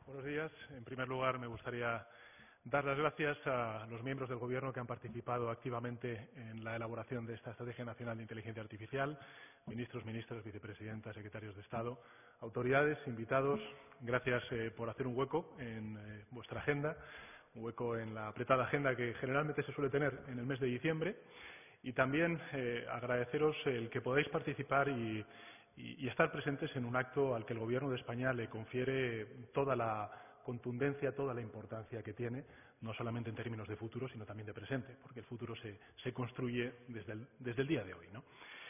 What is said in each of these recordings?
Buenos días. En primer lugar, me gustaría dar las gracias a los miembros del Gobierno que han participado activamente en la elaboración de esta Estrategia Nacional de Inteligencia Artificial, ministros, ministras, vicepresidentas, secretarios de Estado, autoridades, invitados. Gracias por hacer un hueco en vuestra agenda, un hueco en la apretada agenda que generalmente se suele tener en el mes de diciembre. Y también agradeceros el que podáis participar y estar presentes en un acto al que el Gobierno de España le confiere toda la contundencia, toda la importancia que tiene, no solamente en términos de futuro, sino también de presente, porque el futuro se construye desde el día de hoy, ¿no?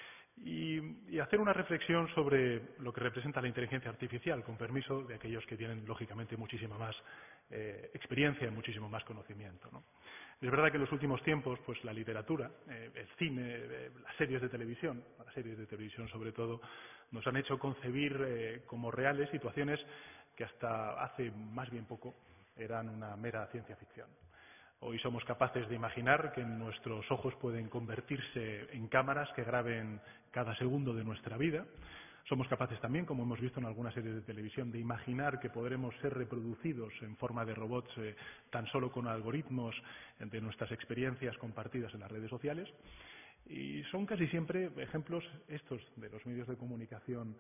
Y hacer una reflexión sobre lo que representa la inteligencia artificial, con permiso de aquellos que tienen, lógicamente, muchísima más experiencia y muchísimo más conocimiento, ¿no? Es verdad que en los últimos tiempos, pues la literatura, el cine, las series de televisión sobre todo, nos han hecho concebir como reales situaciones que hasta hace más bien poco eran una mera ciencia ficción. Hoy somos capaces de imaginar que nuestros ojos pueden convertirse en cámaras que graben cada segundo de nuestra vida. Somos capaces también, como hemos visto en algunas series de televisión, de imaginar que podremos ser reproducidos en forma de robots tan solo con algoritmos de nuestras experiencias compartidas en las redes sociales. Y son casi siempre ejemplos estos de los medios de comunicación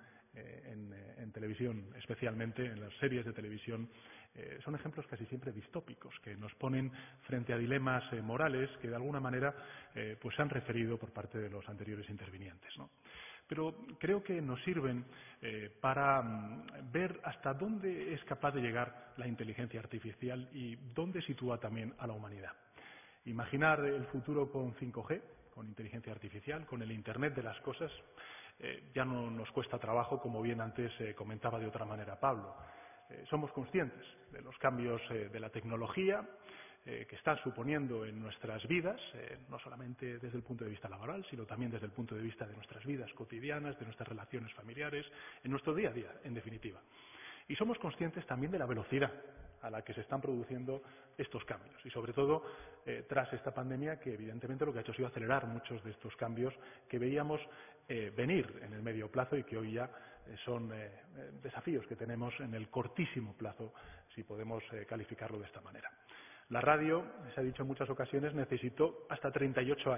en televisión, especialmente en las series de televisión, son ejemplos casi siempre distópicos, que nos ponen frente a dilemas morales que de alguna manera pues se han referido por parte de los anteriores intervinientes, ¿no? Pero creo que nos sirven para ver hasta dónde es capaz de llegar la inteligencia artificial y dónde sitúa también a la humanidad. Imaginar el futuro con 5G, con inteligencia artificial, con el Internet de las cosas, ya no nos cuesta trabajo, como bien antes comentaba de otra manera Pablo. Somos conscientes de los cambios de la tecnología que están suponiendo en nuestras vidas, no solamente desde el punto de vista laboral, sino también desde el punto de vista de nuestras vidas cotidianas, de nuestras relaciones familiares, en nuestro día a día, en definitiva. Y somos conscientes también de la velocidad a la que se están produciendo estos cambios y, sobre todo, tras esta pandemia, que evidentemente lo que ha hecho ha sido acelerar muchos de estos cambios que veíamos venir en el medio plazo y que hoy ya son desafíos que tenemos en el cortísimo plazo, si podemos calificarlo de esta manera. La radio, se ha dicho en muchas ocasiones, necesitó hasta 38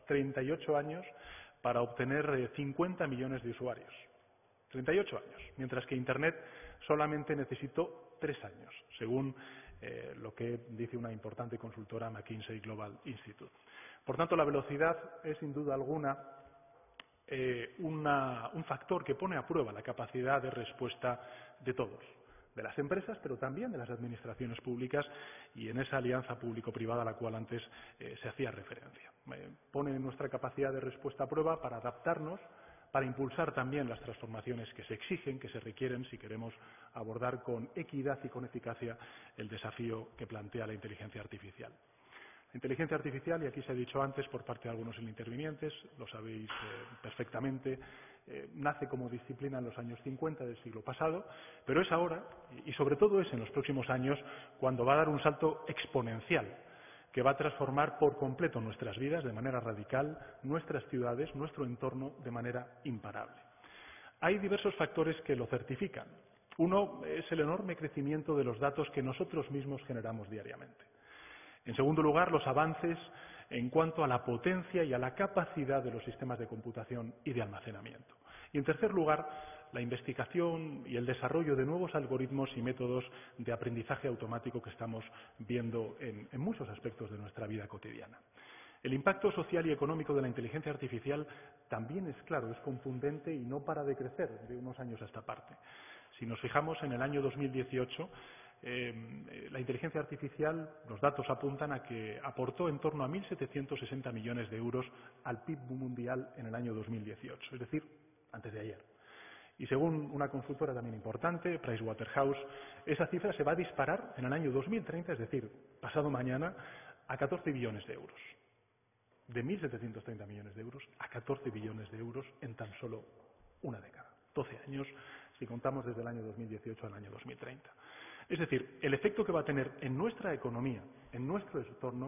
años para obtener 50 millones de usuarios. 38 años, mientras que Internet solamente necesitó 3 años, según lo que dice una importante consultora, McKinsey Global Institute. Por tanto, la velocidad es, sin duda alguna, un factor que pone a prueba la capacidad de respuesta de todos, de las empresas, pero también de las administraciones públicas, y en esa alianza público-privada a la cual antes se hacía referencia. Pone nuestra capacidad de respuesta a prueba para adaptarnos, para impulsar también las transformaciones que se exigen, que se requieren, si queremos abordar con equidad y con eficacia el desafío que plantea la inteligencia artificial. La inteligencia artificial, y aquí se ha dicho antes por parte de algunos intervinientes, lo sabéis perfectamente, nace como disciplina en los años 50 del siglo pasado, pero es ahora, y sobre todo es en los próximos años, cuando va a dar un salto exponencial, que va a transformar por completo nuestras vidas de manera radical, nuestras ciudades, nuestro entorno de manera imparable. Hay diversos factores que lo certifican. Uno es el enorme crecimiento de los datos que nosotros mismos generamos diariamente. En segundo lugar, los avances en cuanto a la potencia y a la capacidad de los sistemas de computación y de almacenamiento. Y en tercer lugar, la investigación y el desarrollo de nuevos algoritmos y métodos de aprendizaje automático que estamos viendo en muchos aspectos de nuestra vida cotidiana. El impacto social y económico de la inteligencia artificial también es claro, es contundente y no para de crecer de unos años a esta parte. Si nos fijamos en el año 2018, la inteligencia artificial, los datos apuntan a que aportó en torno a 1.760 millones de euros al PIB mundial en el año 2018, es decir, antes de ayer. Y según una consultora también importante, Pricewaterhouse, esa cifra se va a disparar en el año 2030, es decir, pasado mañana, a 14 billones de euros. De 1.730 millones de euros a 14 billones de euros en tan solo una década. 12 años, si contamos desde el año 2018 al año 2030. Es decir, el efecto que va a tener en nuestra economía, en nuestro entorno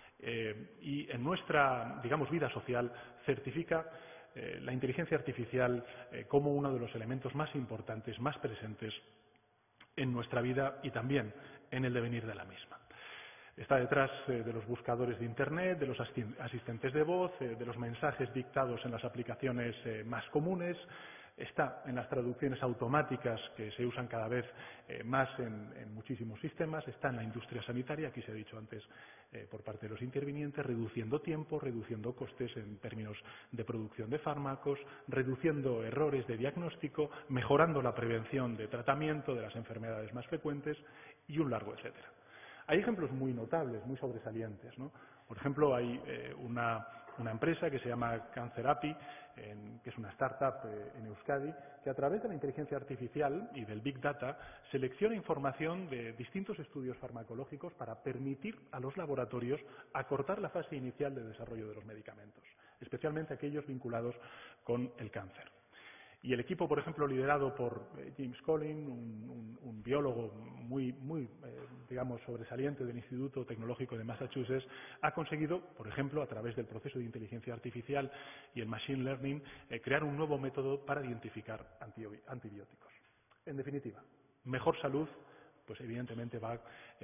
y en nuestra, digamos, vida social, certifica la inteligencia artificial como uno de los elementos más importantes, más presentes en nuestra vida y también en el devenir de la misma. Está detrás de los buscadores de Internet, de los asistentes de voz, de los mensajes dictados en las aplicaciones más comunes, está en las traducciones automáticas que se usan cada vez más en muchísimos sistemas, está en la industria sanitaria, aquí se ha dicho antes por parte de los intervinientes, reduciendo tiempo, reduciendo costes en términos de producción de fármacos, reduciendo errores de diagnóstico, mejorando la prevención de tratamiento de las enfermedades más frecuentes y un largo etcétera. Hay ejemplos muy notables, muy sobresalientes, ¿no? Por ejemplo, hay una empresa que se llama Cancer-API, que es una startup en Euskadi, que a través de la inteligencia artificial y del Big Data selecciona información de distintos estudios farmacológicos para permitir a los laboratorios acortar la fase inicial de desarrollo de los medicamentos, especialmente aquellos vinculados con el cáncer. Y el equipo, por ejemplo, liderado por James Collin, un biólogo muy digamos, sobresaliente del Instituto Tecnológico de Massachusetts, ha conseguido, por ejemplo, a través del proceso de inteligencia artificial y el machine learning, crear un nuevo método para identificar antibióticos. En definitiva, mejor salud, pues evidentemente va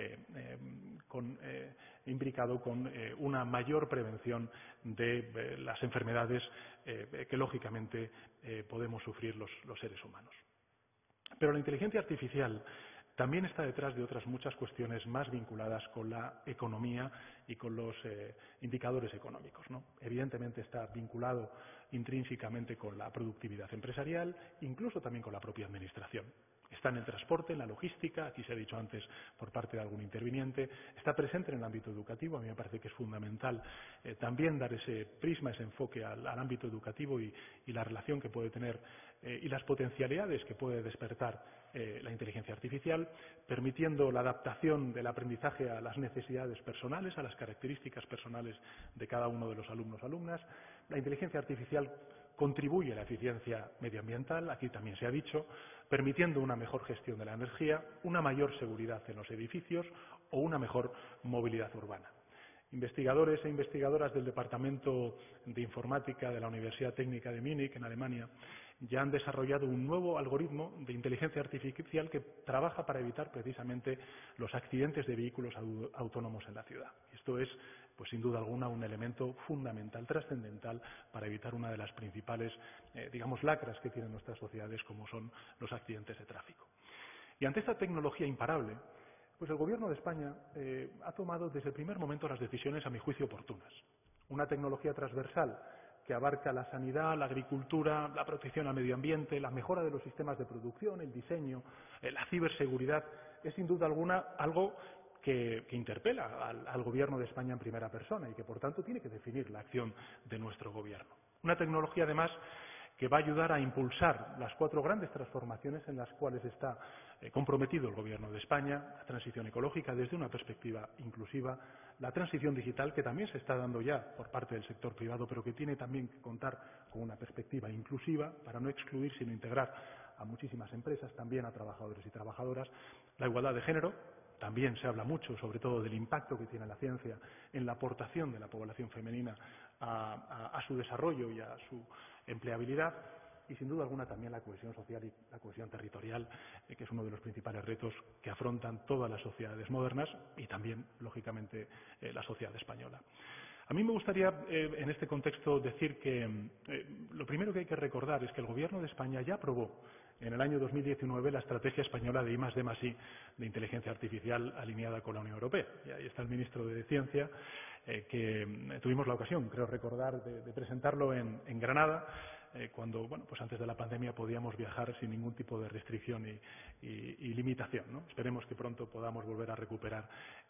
imbricado con una mayor prevención de las enfermedades que lógicamente podemos sufrir los seres humanos. Pero la inteligencia artificial también está detrás de otras muchas cuestiones más vinculadas con la economía y con los indicadores económicos, ¿no? Evidentemente está vinculado intrínsecamente con la productividad empresarial, incluso también con la propia administración. Está en el transporte, en la logística, aquí se ha dicho antes por parte de algún interviniente, está presente en el ámbito educativo, a mí me parece que es fundamental también dar ese prisma, ese enfoque al ámbito educativo y la relación que puede tener y las potencialidades que puede despertar la inteligencia artificial, permitiendo la adaptación del aprendizaje a las necesidades personales, a las características personales de cada uno de los alumnos o alumnas. La inteligencia artificial contribuye a la eficiencia medioambiental, aquí también se ha dicho, permitiendo una mejor gestión de la energía, una mayor seguridad en los edificios o una mejor movilidad urbana. Investigadores e investigadoras del Departamento de Informática de la Universidad Técnica de Múnich, en Alemania, ya han desarrollado un nuevo algoritmo de inteligencia artificial que trabaja para evitar precisamente los accidentes de vehículos autónomos en la ciudad. Esto es, pues sin duda alguna, un elemento fundamental, trascendental, para evitar una de las principales, digamos, lacras que tienen nuestras sociedades, como son los accidentes de tráfico. Y ante esta tecnología imparable, pues el Gobierno de España ha tomado desde el primer momento las decisiones, a mi juicio, oportunas. Una tecnología transversal que abarca la sanidad, la agricultura, la protección al medio ambiente, la mejora de los sistemas de producción, el diseño, la ciberseguridad, es sin duda alguna algo que interpela al Gobierno de España en primera persona y que, por tanto, tiene que definir la acción de nuestro Gobierno. Una tecnología, además, que va a ayudar a impulsar las 4 grandes transformaciones en las cuales está comprometido el Gobierno de España: la transición ecológica desde una perspectiva inclusiva, la transición digital, que también se está dando ya por parte del sector privado, pero que tiene también que contar con una perspectiva inclusiva para no excluir, sino integrar a muchísimas empresas, también a trabajadores y trabajadoras, la igualdad de género. También se habla mucho, sobre todo, del impacto que tiene la ciencia en la aportación de la población femenina a su desarrollo y a su empleabilidad, y sin duda alguna también la cohesión social y la cohesión territorial, que es uno de los principales retos que afrontan todas las sociedades modernas y también, lógicamente, la sociedad española. A mí me gustaría, en este contexto, decir que lo primero que hay que recordar es que el Gobierno de España ya aprobó en el año 2019 la estrategia española de I+D+I, de inteligencia artificial, alineada con la Unión Europea. Y ahí está el ministro de Ciencia, que tuvimos la ocasión, creo recordar, de presentarlo en Granada, cuando, bueno, pues antes de la pandemia podíamos viajar sin ningún tipo de restricción y limitación, ¿no? Esperemos que pronto podamos volver a recuperar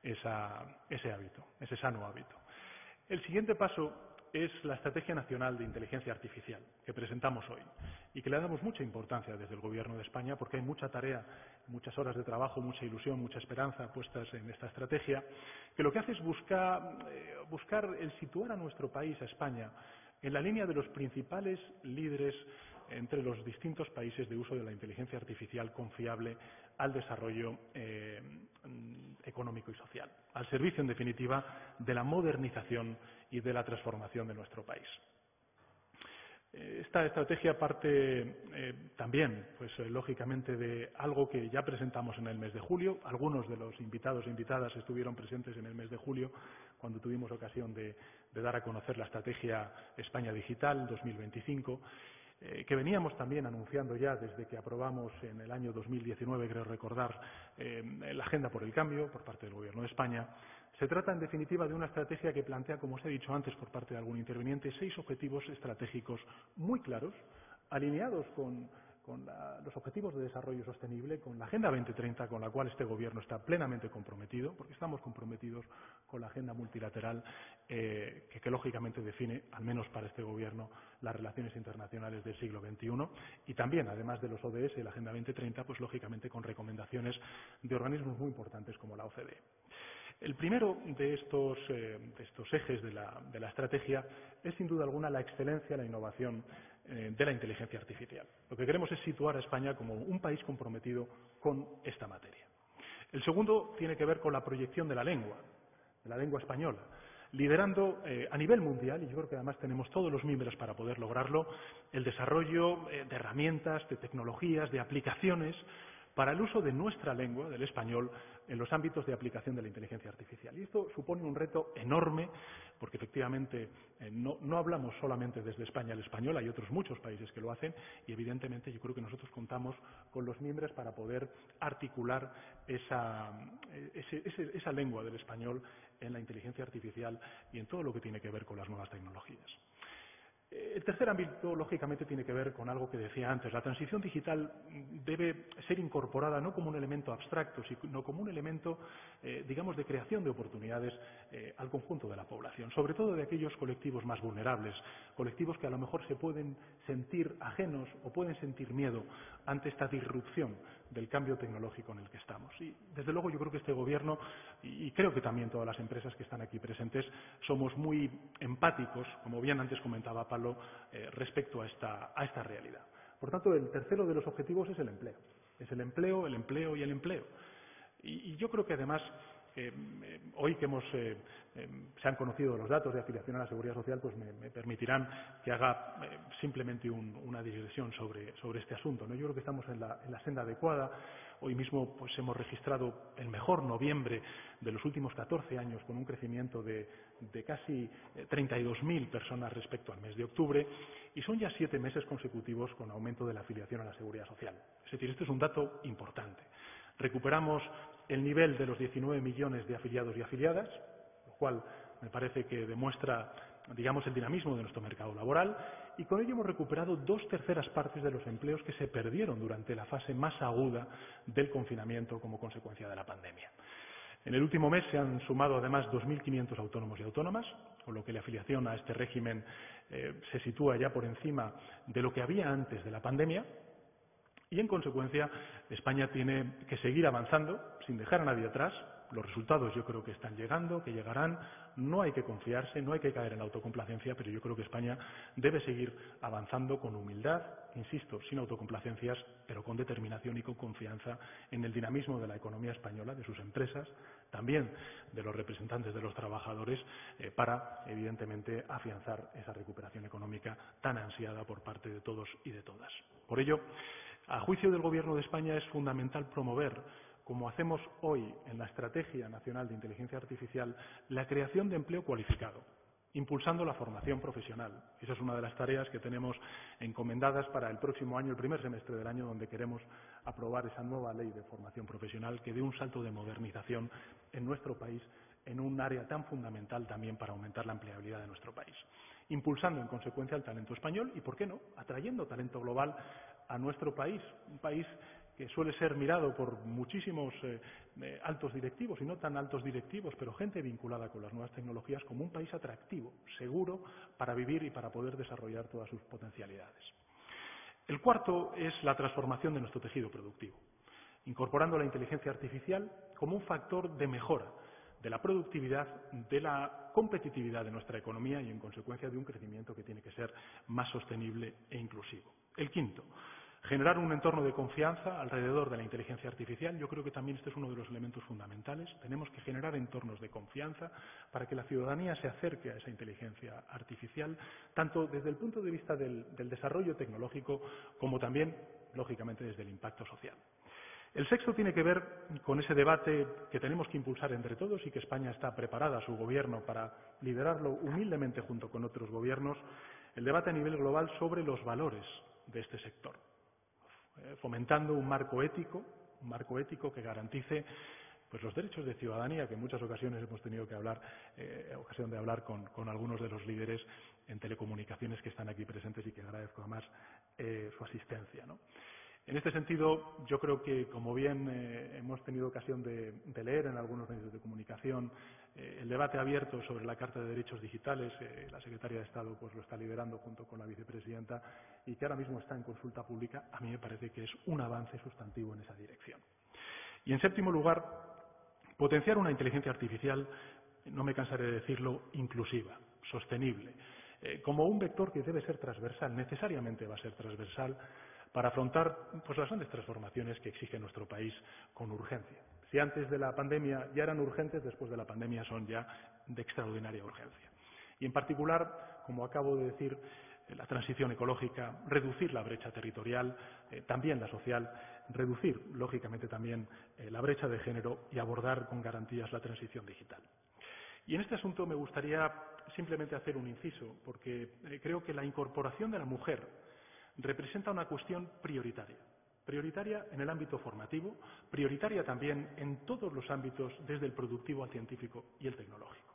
ese hábito, ese sano hábito. El siguiente paso es la Estrategia Nacional de Inteligencia Artificial, que presentamos hoy y que le damos mucha importancia desde el Gobierno de España, porque hay mucha tarea, muchas horas de trabajo, mucha ilusión, mucha esperanza puestas en esta estrategia, que lo que hace es buscar el situar a nuestro país, a España, en la línea de los principales líderes entre los distintos países de uso de la inteligencia artificial confiable al desarrollo económico y social, al servicio, en definitiva, de la modernización y de la transformación de nuestro país. Esta estrategia parte también, pues lógicamente, de algo que ya presentamos en el mes de julio. Algunos de los invitados e invitadas estuvieron presentes en el mes de julio, cuando tuvimos ocasión de dar a conocer la Estrategia España Digital 2025, que veníamos también anunciando ya desde que aprobamos en el año 2019, creo recordar, la Agenda por el Cambio por parte del Gobierno de España. Se trata, en definitiva, de una estrategia que plantea, como os he dicho antes por parte de algún interviniente, 6 objetivos estratégicos muy claros, alineados con los objetivos de desarrollo sostenible, con la Agenda 2030, con la cual este Gobierno está plenamente comprometido, porque estamos comprometidos con la agenda multilateral que lógicamente define, al menos para este Gobierno, las relaciones internacionales del siglo XXI, y también, además de los ODS y la Agenda 2030, pues lógicamente con recomendaciones de organismos muy importantes como la OCDE. El primero de estos ejes de la estrategia es, sin duda alguna, la excelencia, la innovación de la inteligencia artificial. Lo que queremos es situar a España como un país comprometido con esta materia. El segundo tiene que ver con la proyección de la lengua española, liderando a nivel mundial, y yo creo que además tenemos todos los mimbres para poder lograrlo, el desarrollo de herramientas, de tecnologías, de aplicaciones para el uso de nuestra lengua, del español, en los ámbitos de aplicación de la inteligencia artificial. Y esto supone un reto enorme, porque efectivamente no hablamos solamente desde España el español, hay otros muchos países que lo hacen, y evidentemente yo creo que nosotros contamos con los mimbres para poder articular esa lengua del español en la inteligencia artificial y en todo lo que tiene que ver con las nuevas tecnologías. El tercer ámbito, lógicamente, tiene que ver con algo que decía antes. La transición digital debe ser incorporada no como un elemento abstracto, sino como un elemento, digamos, de creación de oportunidades al conjunto de la población, sobre todo de aquellos colectivos más vulnerables, colectivos que a lo mejor se pueden sentir ajenos o pueden sentir miedo ante esta disrupción del cambio tecnológico en el que estamos. Y, desde luego, yo creo que este Gobierno, y creo que también todas las empresas que están aquí presentes, somos muy empáticos, como bien antes comentaba Pablo, respecto a esta realidad. Por tanto, el tercero de los objetivos es el empleo. Es el empleo, el empleo y el empleo. Y yo creo que además, hoy que se han conocido los datos de afiliación a la Seguridad Social, pues me permitirán que haga simplemente una digresión sobre este asunto, ¿no? Yo creo que estamos en la senda adecuada. Hoy mismo pues hemos registrado el mejor noviembre de los últimos 14 años, con un crecimiento de casi 32.000 personas respecto al mes de octubre, y son ya 7 meses consecutivos con aumento de la afiliación a la Seguridad Social. Es decir, este es un dato importante. Recuperamos el nivel de los 19 millones de afiliados y afiliadas, lo cual me parece que demuestra, digamos, el dinamismo de nuestro mercado laboral, y con ello hemos recuperado 2/3 partes de los empleos que se perdieron durante la fase más aguda del confinamiento como consecuencia de la pandemia. En el último mes se han sumado además 2.500 autónomos y autónomas, con lo que la afiliación a este régimen se sitúa ya por encima de lo que había antes de la pandemia. Y, en consecuencia, España tiene que seguir avanzando sin dejar a nadie atrás. Los resultados yo creo que están llegando, que llegarán. No hay que confiarse, no hay que caer en la autocomplacencia, pero yo creo que España debe seguir avanzando con humildad, insisto, sin autocomplacencias, pero con determinación y con confianza en el dinamismo de la economía española, de sus empresas, también de los representantes de los trabajadores, para, evidentemente, afianzar esa recuperación económica tan ansiada por parte de todos y de todas. Por ello, a juicio del Gobierno de España, es fundamental promover, como hacemos hoy en la Estrategia Nacional de Inteligencia Artificial, la creación de empleo cualificado, impulsando la formación profesional. Esa es una de las tareas que tenemos encomendadas para el próximo año, el primer semestre del año, donde queremos aprobar esa nueva ley de formación profesional que dé un salto de modernización en nuestro país, en un área tan fundamental también para aumentar la empleabilidad de nuestro país. Impulsando, en consecuencia, el talento español y, ¿por qué no?, atrayendo talento global a nuestro país, un país que suele ser mirado por muchísimos altos directivos y no tan altos directivos, pero gente vinculada con las nuevas tecnologías, como un país atractivo, seguro para vivir y para poder desarrollar todas sus potencialidades. El cuarto es la transformación de nuestro tejido productivo, incorporando la inteligencia artificial como un factor de mejora de la productividad, de la competitividad de nuestra economía y, en consecuencia, de un crecimiento que tiene que ser más sostenible e inclusivo. El quinto, Generar un entorno de confianza alrededor de la inteligencia artificial. Yo creo que también este es uno de los elementos fundamentales. Tenemos que generar entornos de confianza para que la ciudadanía se acerque a esa inteligencia artificial, tanto desde el punto de vista del desarrollo tecnológico como también, lógicamente, desde el impacto social. El sexto tiene que ver con ese debate que tenemos que impulsar entre todos y que España está preparada, su gobierno, para liderarlo humildemente junto con otros gobiernos, el debate a nivel global sobre los valores de este sector, fomentando un marco ético que garantice pues los derechos de ciudadanía, que en muchas ocasiones hemos tenido que ocasión de hablar con algunos de los líderes en telecomunicaciones que están aquí presentes y que agradezco además su asistencia, ¿no? En este sentido, yo creo que, como bien hemos tenido ocasión de leer en algunos medios de comunicación, el debate abierto sobre la Carta de Derechos Digitales, la secretaria de Estado pues lo está liderando junto con la vicepresidenta y que ahora mismo está en consulta pública, a mí me parece que es un avance sustantivo en esa dirección. Y, en séptimo lugar, potenciar una inteligencia artificial, no me cansaré de decirlo, inclusiva, sostenible, como un vector que debe ser transversal, necesariamente va a ser transversal, para afrontar pues las grandes transformaciones que exige nuestro país con urgencia. Si antes de la pandemia ya eran urgentes, después de la pandemia son ya de extraordinaria urgencia. Y, en particular, como acabo de decir, la transición ecológica, reducir la brecha territorial, también la social, reducir, lógicamente, también la brecha de género y abordar con garantías la transición digital. Y en este asunto me gustaría simplemente hacer un inciso, porque creo que la incorporación de la mujer representa una cuestión prioritaria. Prioritaria en el ámbito formativo, prioritaria también en todos los ámbitos, desde el productivo al científico y el tecnológico.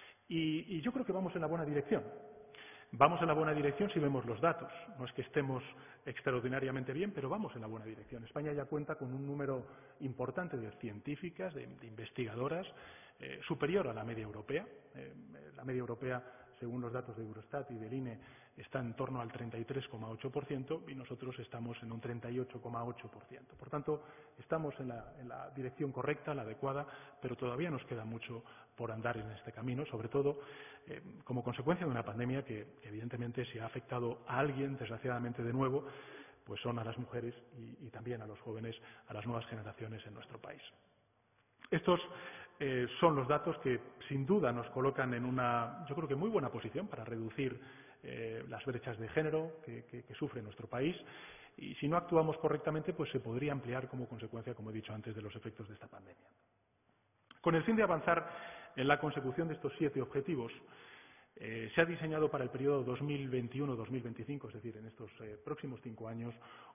Y yo creo que vamos en la buena dirección. Vamos en la buena dirección si vemos los datos. No es que estemos extraordinariamente bien, pero vamos en la buena dirección. España ya cuenta con un número importante de científicas, de investigadoras, superior a la media europea. La media europea, según los datos de Eurostat y del INE, está en torno al 33,8% y nosotros estamos en un 38,8%. Por tanto, estamos en la dirección correcta, la adecuada, pero todavía nos queda mucho por andar en este camino, sobre todo como consecuencia de una pandemia que evidentemente, si ha afectado a alguien, desgraciadamente de nuevo, pues son a las mujeres y también a los jóvenes, a las nuevas generaciones en nuestro país. Estos son los datos que, sin duda, nos colocan en una, yo creo que muy buena posición para reducir las brechas de género que sufre nuestro país, y si no actuamos correctamente, pues se podría ampliar como consecuencia, como he dicho antes, de los efectos de esta pandemia. Con el fin de avanzar en la consecución de estos 7 objetivos, se ha diseñado para el periodo 2021-2025, es decir, en estos próximos 5 años,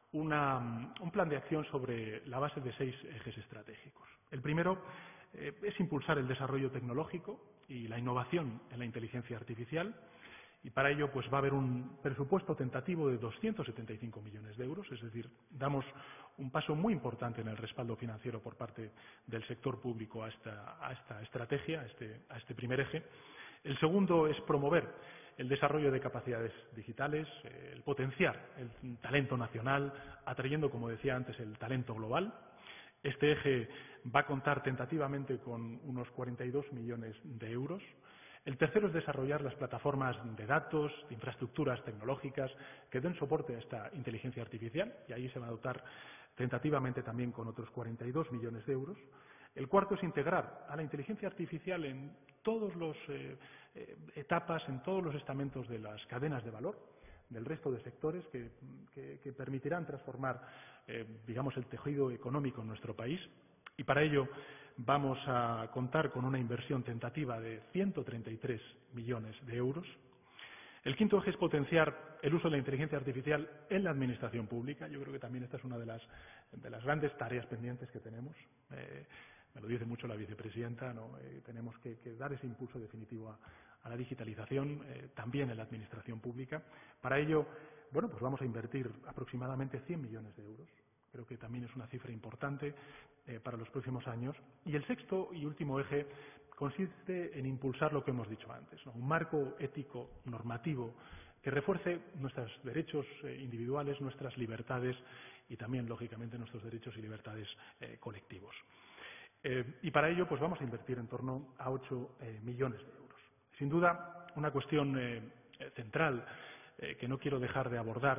un plan de acción sobre la base de 6 ejes estratégicos. El primero es impulsar el desarrollo tecnológico y la innovación en la inteligencia artificial, y para ello pues va a haber un presupuesto tentativo de 275 millones de euros, es decir, damos un paso muy importante en el respaldo financiero por parte del sector público a esta estrategia, a este primer eje. El segundo es promover el desarrollo de capacidades digitales, el potenciar el talento nacional, atrayendo, como decía antes, el talento global. Este eje va a contar tentativamente con unos 42 millones de euros. El tercero es desarrollar las plataformas de datos, de infraestructuras tecnológicas que den soporte a esta inteligencia artificial, y ahí se va a dotar tentativamente también con otros 42 millones de euros. El cuarto es integrar a la inteligencia artificial en todas las etapas, en todos los estamentos de las cadenas de valor del resto de sectores que permitirán transformar, digamos, el tejido económico en nuestro país. Y para ello vamos a contar con una inversión tentativa de 133 millones de euros. El quinto eje es potenciar el uso de la inteligencia artificial en la administración pública. Yo creo que también esta es una de las grandes tareas pendientes que tenemos. Me lo dice mucho la vicepresidenta, ¿no? Tenemos que dar ese impulso definitivo a la digitalización, también en la administración pública. Para ello, bueno, pues vamos a invertir aproximadamente 100 millones de euros. Creo que también es una cifra importante para los próximos años. Y el sexto y último eje consiste en impulsar lo que hemos dicho antes, ¿no? Un marco ético normativo que refuerce nuestros derechos individuales, nuestras libertades y también, lógicamente, nuestros derechos y libertades colectivos. Y para ello pues vamos a invertir en torno a 8 millones de euros. Sin duda, una cuestión central que no quiero dejar de abordar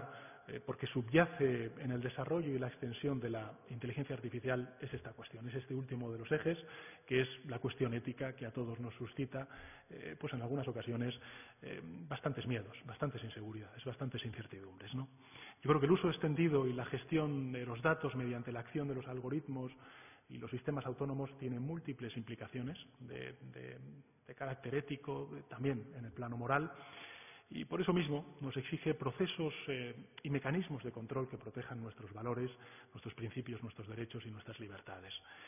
porque subyace en el desarrollo y la extensión de la inteligencia artificial, es esta cuestión, es este último de los ejes, que es la cuestión ética que a todos nos suscita, pues en algunas ocasiones, bastantes miedos, bastantes inseguridades, bastantes incertidumbres, ¿no? Yo creo que el uso extendido y la gestión de los datos mediante la acción de los algoritmos y los sistemas autónomos tiene múltiples implicaciones de carácter ético, también en el plano moral, y por eso mismo nos exige procesos y mecanismos de control que protejan nuestros valores, nuestros principios, nuestros derechos y nuestras libertades.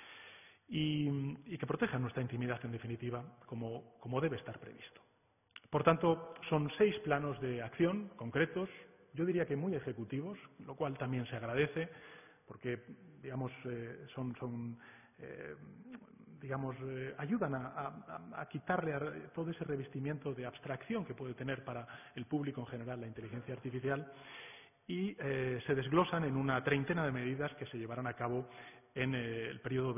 Y que protejan nuestra intimidad, en definitiva, como debe estar previsto. Por tanto, son 6 planos de acción concretos, yo diría que muy ejecutivos, lo cual también se agradece, porque digamos, ayudan a quitarle todo ese revestimiento de abstracción que puede tener para el público en general la inteligencia artificial, y se desglosan en una treintena de medidas que se llevarán a cabo en el periodo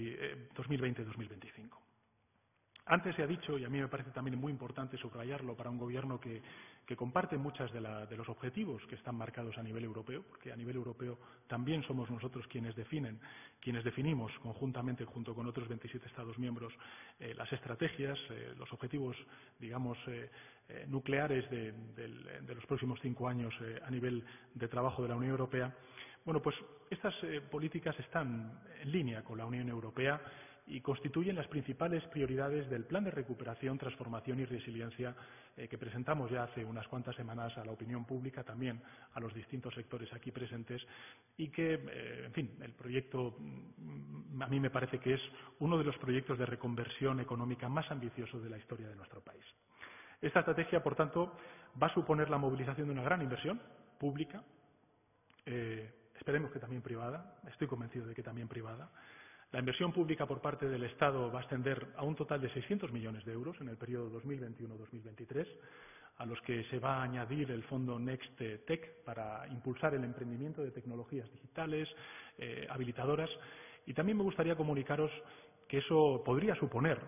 2020-2025. Antes se ha dicho, y a mí me parece también muy importante subrayarlo para un gobierno que comparte muchos de los objetivos que están marcados a nivel europeo, porque a nivel europeo también somos nosotros quienes definimos conjuntamente, junto con otros 27 Estados miembros, las estrategias, los objetivos, digamos, nucleares de los próximos 5 años a nivel de trabajo de la Unión Europea. Bueno, pues estas políticas están en línea con la Unión Europea y constituyen las principales prioridades del Plan de Recuperación, Transformación y Resiliencia que presentamos ya hace unas cuantas semanas a la opinión pública, también a los distintos sectores aquí presentes, y que, en fin, el proyecto a mí me parece que es uno de los proyectos de reconversión económica más ambiciosos de la historia de nuestro país. Esta estrategia, por tanto, va a suponer la movilización de una gran inversión pública, esperemos que también privada, estoy convencido de que también privada. La inversión pública por parte del Estado va a ascender a un total de 600 millones de euros en el periodo 2021-2023, a los que se va a añadir el fondo Next Tech para impulsar el emprendimiento de tecnologías digitales, habilitadoras. Y también me gustaría comunicaros que eso podría suponer,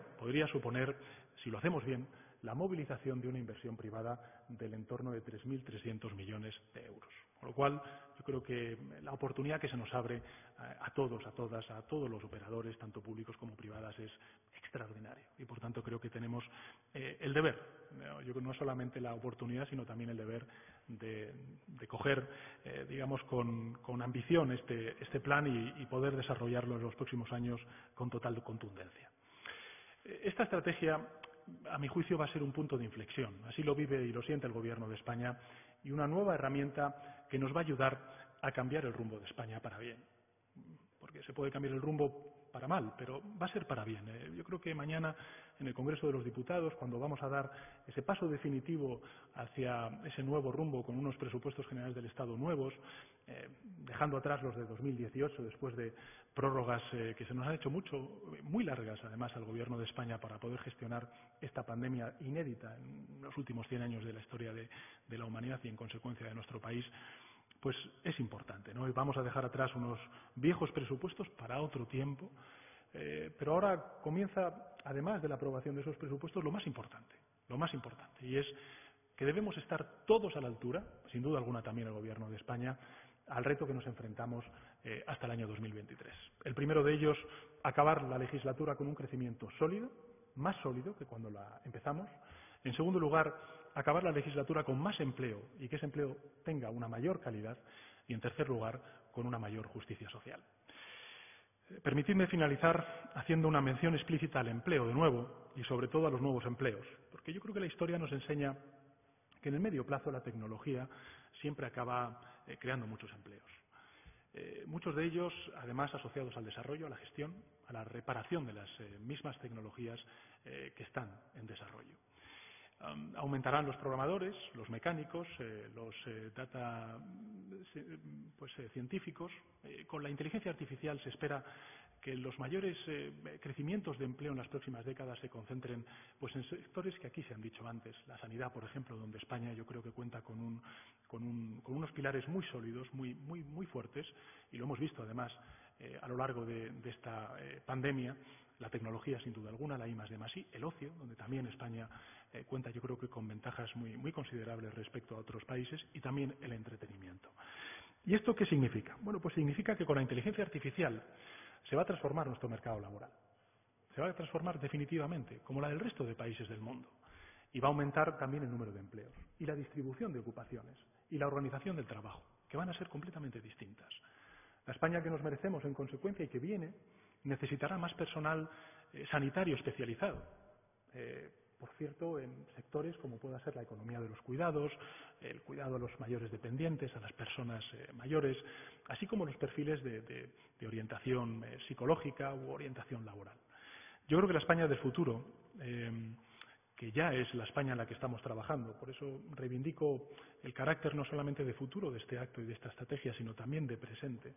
si lo hacemos bien, la movilización de una inversión privada del entorno de 3.300 millones de euros. Con lo cual, yo creo que la oportunidad que se nos abre a todos, a todas, a todos los operadores, tanto públicos como privadas, es extraordinaria. Y, por tanto, creo que tenemos el deber, yo creo no solamente la oportunidad, sino también el deber de coger, digamos, con ambición este plan y poder desarrollarlo en los próximos años con total contundencia. Esta estrategia, a mi juicio, va a ser un punto de inflexión. Así lo vive y lo siente el Gobierno de España, y una nueva herramienta que nos va a ayudar a cambiar el rumbo de España para bien. Porque se puede cambiar el rumbo para mal, pero va a ser para bien. Yo creo que mañana, en el Congreso de los Diputados, cuando vamos a dar ese paso definitivo hacia ese nuevo rumbo con unos presupuestos generales del Estado nuevos, dejando atrás los de 2018, después de prórrogas que se nos han hecho muy largas, además, al Gobierno de España para poder gestionar esta pandemia inédita en los últimos 100 años de la historia de la humanidad y, en consecuencia, de nuestro país, pues es importante, ¿no? Y vamos a dejar atrás unos viejos presupuestos para otro tiempo, pero ahora comienza, además de la aprobación de esos presupuestos, lo más importante, y es que debemos estar todos a la altura, sin duda alguna también el Gobierno de España, al reto que nos enfrentamos hasta el año 2023. El primero de ellos, acabar la legislatura con un crecimiento sólido, más sólido que cuando la empezamos. En segundo lugar, acabar la legislatura con más empleo y que ese empleo tenga una mayor calidad. Y, en tercer lugar, con una mayor justicia social. Permitidme finalizar haciendo una mención explícita al empleo, de nuevo, y sobre todo a los nuevos empleos, porque yo creo que la historia nos enseña que en el medio plazo la tecnología siempre acaba creando muchos empleos. Muchos de ellos, además, asociados al desarrollo, a la gestión, a la reparación de las mismas tecnologías que están en desarrollo. Aumentarán los programadores, los mecánicos, los data científicos. Con la inteligencia artificial se espera que los mayores crecimientos de empleo en las próximas décadas se concentren pues en sectores que aquí se han dicho antes, la sanidad, por ejemplo, donde España yo creo que cuenta con unos pilares muy sólidos, muy fuertes, y lo hemos visto además a lo largo de esta pandemia. la tecnología, sin duda alguna, la I+D+I, el ocio, donde también España cuenta, yo creo que con ventajas muy considerables respecto a otros países, y también el entretenimiento. ¿Y esto qué significa? Bueno, pues significa que con la inteligencia artificial se va a transformar nuestro mercado laboral. Se va a transformar definitivamente, como la del resto de países del mundo. Y va a aumentar también el número de empleos, y la distribución de ocupaciones, y la organización del trabajo, que van a ser completamente distintas. La España que nos merecemos, en consecuencia, y que viene, necesitará más personal sanitario especializado. Por cierto, en sectores como pueda ser la economía de los cuidados, el cuidado a los mayores dependientes, a las personas mayores, así como los perfiles de orientación psicológica u orientación laboral. Yo creo que la España del futuro, que ya es la España en la que estamos trabajando, por eso reivindico el carácter no solamente de futuro de este acto y de esta estrategia, sino también de presente,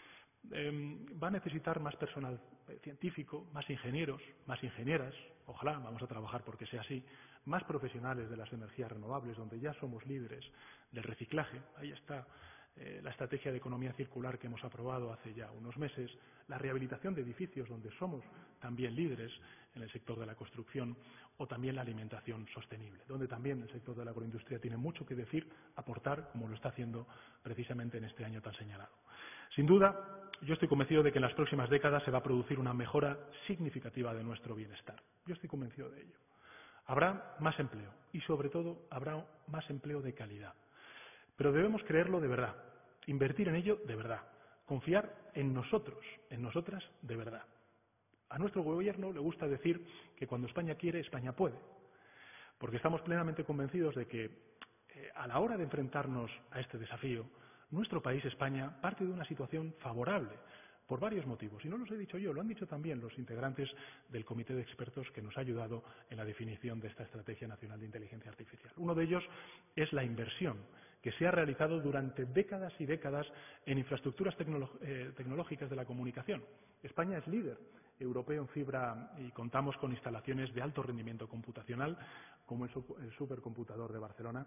va a necesitar más personal científico, más ingenieros, más ingenieras, ojalá, vamos a trabajar porque sea así, más profesionales de las energías renovables, donde ya somos líderes del reciclaje. Ahí está la estrategia de economía circular que hemos aprobado hace ya unos meses, la rehabilitación de edificios, donde somos también líderes en el sector de la construcción, o también la alimentación sostenible, donde también el sector de la agroindustria tiene mucho que decir, aportar, como lo está haciendo precisamente en este año tan señalado. Sin duda, yo estoy convencido de que en las próximas décadas se va a producir una mejora significativa de nuestro bienestar. Yo estoy convencido de ello. Habrá más empleo y, sobre todo, habrá más empleo de calidad. Pero debemos creerlo de verdad, invertir en ello de verdad, confiar en nosotros, en nosotras de verdad. A nuestro gobierno le gusta decir que cuando España quiere, España puede, porque estamos plenamente convencidos de que a la hora de enfrentarnos a este desafío, nuestro país, España, parte de una situación favorable por varios motivos. Y no los he dicho yo, lo han dicho también los integrantes del comité de expertos que nos ha ayudado en la definición de esta Estrategia Nacional de Inteligencia Artificial. Uno de ellos es la inversión que se ha realizado durante décadas y décadas en infraestructuras tecnológicas de la comunicación. España es líder europeo en fibra y contamos con instalaciones de alto rendimiento computacional, como el supercomputador de Barcelona,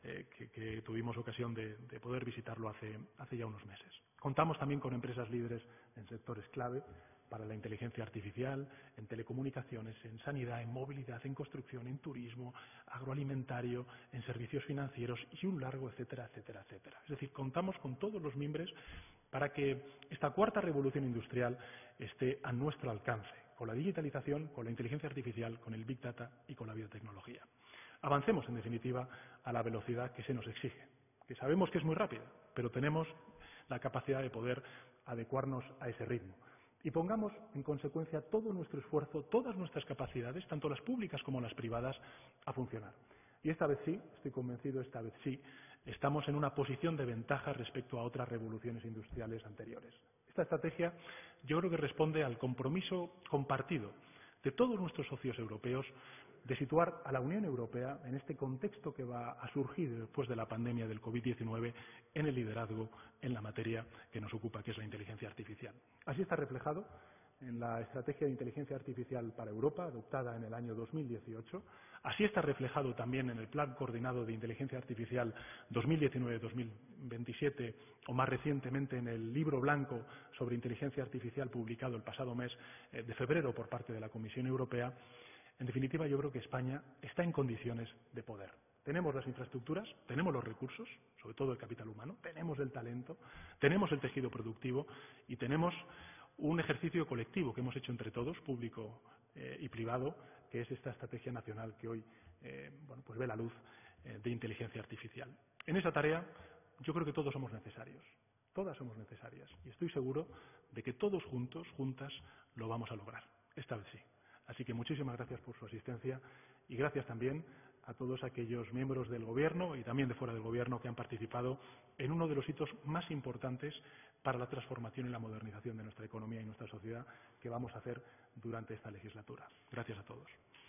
que tuvimos ocasión de poder visitarlo hace ya unos meses. Contamos también con empresas líderes en sectores clave para la inteligencia artificial, en telecomunicaciones, en sanidad, en movilidad, en construcción, en turismo, agroalimentario, en servicios financieros y un largo etcétera, etcétera, etcétera. Es decir, contamos con todos los mimbres para que esta cuarta revolución industrial esté a nuestro alcance, con la digitalización, con la inteligencia artificial, con el Big Data y con la biotecnología. Avancemos, en definitiva, a la velocidad que se nos exige, que sabemos que es muy rápida, pero tenemos la capacidad de poder adecuarnos a ese ritmo. Y pongamos, en consecuencia, todo nuestro esfuerzo, todas nuestras capacidades, tanto las públicas como las privadas, a funcionar. Y esta vez sí, estoy convencido, esta vez sí, estamos en una posición de ventaja respecto a otras revoluciones industriales anteriores. Esta estrategia yo creo que responde al compromiso compartido de todos nuestros socios europeos de situar a la Unión Europea en este contexto que va a surgir después de la pandemia del COVID-19 en el liderazgo en la materia que nos ocupa, que es la inteligencia artificial. Así está reflejado en la Estrategia de Inteligencia Artificial para Europa, adoptada en el año 2018. Así está reflejado también en el Plan Coordinado de Inteligencia Artificial 2019-2027, o más recientemente en el Libro Blanco sobre Inteligencia Artificial publicado el pasado mes de febrero por parte de la Comisión Europea. En definitiva, yo creo que España está en condiciones de poder. Tenemos las infraestructuras, tenemos los recursos, sobre todo el capital humano, tenemos el talento, tenemos el tejido productivo y tenemos un ejercicio colectivo que hemos hecho entre todos, público y privado, que es esta estrategia nacional que hoy pues ve la luz de inteligencia artificial. En esa tarea yo creo que todos somos necesarios, todas somos necesarias, y estoy seguro de que todos juntos, juntas, lo vamos a lograr. Esta vez sí. Así que muchísimas gracias por su asistencia y gracias también a todos aquellos miembros del Gobierno y también de fuera del Gobierno que han participado en uno de los hitos más importantes para la transformación y la modernización de nuestra economía y nuestra sociedad que vamos a hacer durante esta legislatura. Gracias a todos.